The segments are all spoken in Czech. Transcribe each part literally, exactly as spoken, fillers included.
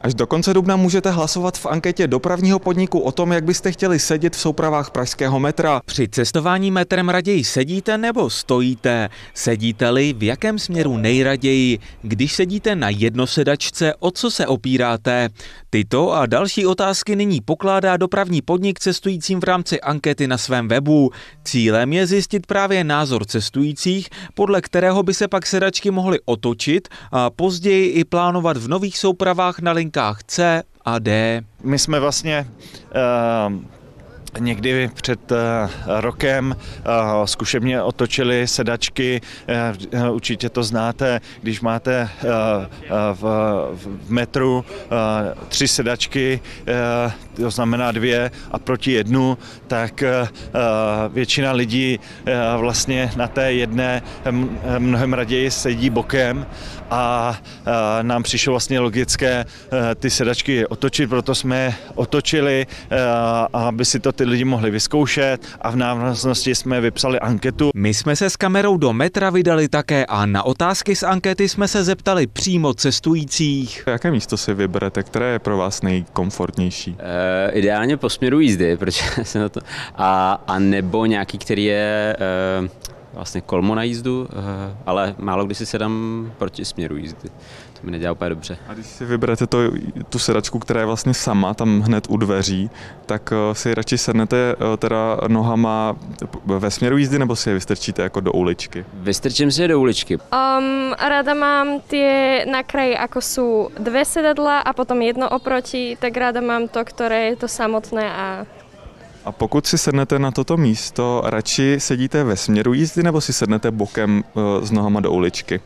Až do konce dubna můžete hlasovat v anketě dopravního podniku o tom, jak byste chtěli sedět v soupravách pražského metra. Při cestování metrem raději sedíte nebo stojíte? Sedíte-li, v jakém směru nejraději? Když sedíte na jednosedačce, o co se opíráte? Tyto a další otázky nyní pokládá dopravní podnik cestujícím v rámci ankety na svém webu. Cílem je zjistit právě názor cestujících, podle kterého by se pak sedačky mohly otočit a později i plánovat v nových soupravách na linkách C a D. My jsme vlastně uh... někdy před uh, rokem uh, zkušebně otočili sedačky, uh, určitě to znáte, když máte uh, uh, v, v metru uh, tři sedačky, uh, to znamená dvě a proti jednu, tak uh, většina lidí uh, vlastně na té jedné mnohem raději sedí bokem a uh, nám přišlo vlastně logické uh, ty sedačky otočit, proto jsme otočili, uh, aby si to ty lidi mohli vyzkoušet a v návaznosti jsme vypsali anketu. My jsme se s kamerou do metra vydali také a na otázky z ankety jsme se zeptali přímo cestujících. Jaké místo si vyberete, které je pro vás nejkomfortnější? Uh, ideálně po směru jízdy, protože se na to... A, a nebo nějaký, který je uh, vlastně kolmo na jízdu, uh, ale málo kdy si sedám proti směru jízdy. To mi nedělá úplně dobře. A když si vyberete to, tu sedačku, která je vlastně sama, tam hned u dveří, tak si radši sednete teda nohama ve směru jízdy, nebo si je vystrčíte jako do uličky? Vystrčím si je do uličky. Um, rada mám tie na kraji, ako sú dve sedadla a potom jedno oproti, tak rada mám to, ktoré je to samotné a A pokud si sednete na toto místo, radši sedíte ve směru jízdy nebo si sednete bokem s nohama do uličky?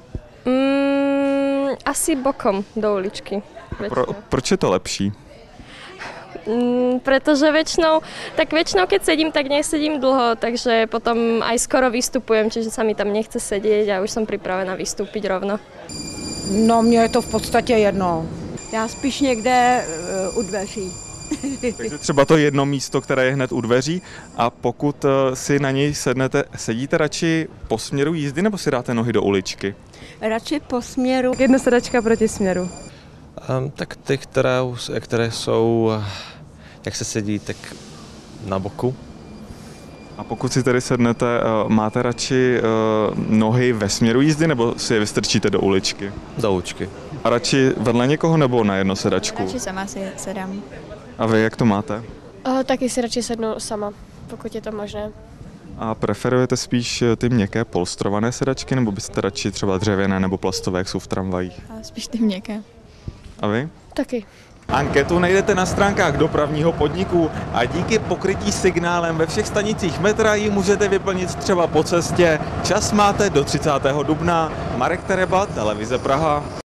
Mm, asi bokom do uličky. Pro, proč je to lepší? Mm, pretože väčšinou, tak väčšinou keď sedím, tak nesedím dlho, takže potom aj skoro vystupujem, čiže sa mi tam nechce sedieť a už som pripravená vystúpiť rovno. No, mně je to v podstatě jedno. Já spíš někde uh, u dveří. Takže třeba to jedno místo, které je hned u dveří, a pokud si na něj sednete, sedíte radši po směru jízdy nebo si dáte nohy do uličky? Radši po směru. Jedna sedačka proti směru. Um, tak ty, které, které jsou, jak se sedí, tak na boku. A pokud si tady sednete, máte radši nohy ve směru jízdy nebo si je vystrčíte do uličky? Do uličky. A radši vedle někoho nebo na jedno sedačku? Radši sama si sedám. A vy jak to máte? Uh, taky si radši sednu sama, pokud je to možné. A preferujete spíš ty měkké polstrované sedačky, nebo byste radši třeba dřevěné nebo plastové, jak jsou v tramvajích? A spíš ty měkké. A vy? Taky. Anketu najdete na stránkách dopravního podniku a díky pokrytí signálem ve všech stanicích metra ji můžete vyplnit třeba po cestě. Čas máte do třicátého dubna. Marek Tereba, Televize Praha.